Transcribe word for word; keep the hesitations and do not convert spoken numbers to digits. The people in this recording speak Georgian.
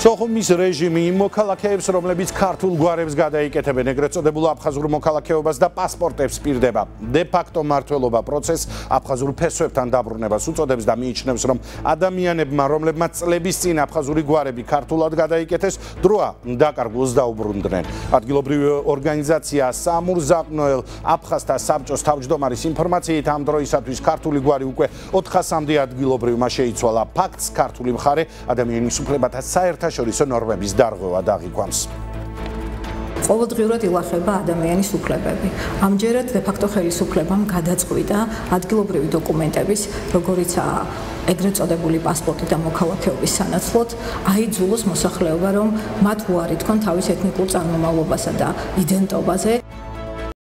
სოხუმის რეჟიმი იმ მოქალაქეებს, რომლებიც ქართულ გვარებს გადაიკეთებენ, ეგრეთ წოდებულ აფხაზურ მოქალაქეობას და პასპორტებს პირდება. დე-ფაქტო მმართველობა პროცესს აფხაზურ ფესვებთან დაბრუნებას უწოდებს და მიიჩნევს, რომ ადამიანებმა, რომლებმაც წლების წინ აფხაზური გვარები ქართულად გადაიკეთეს, დროა დაკარგულს დაუბრუნდნენ. ადგილობრივი ორგანიზაცია სამურზაყნოელ აფხაზთა საბჭოს თავმჯდომარის ინფორმაციით ამ დროისათვის ქართული გვარი უკვე ოთხასამდე ადგილობრივმა შეიცვალა. ფაქტს ქართული მხარე ადამიანის უფლებათა საერთაშორისო ნორმების დარღვევა დაღიქვამს. ყოველდღიურად ილახება ადამიანის უფლებები. ამჯერად დე-ფაქტო ხელისუფლებამ გადაწყვიტა ადგილობრივი დოკუმენტების, როგორიცაა ეგრეთ წოდებული პასპორტი და მოქალაქეობის სანაცვლოდ, აიძულოს მოსახლეობა, რომ მათ უარი თქვან თავის ეთნიკურ წარმომავლობასა და იდენტობაზე.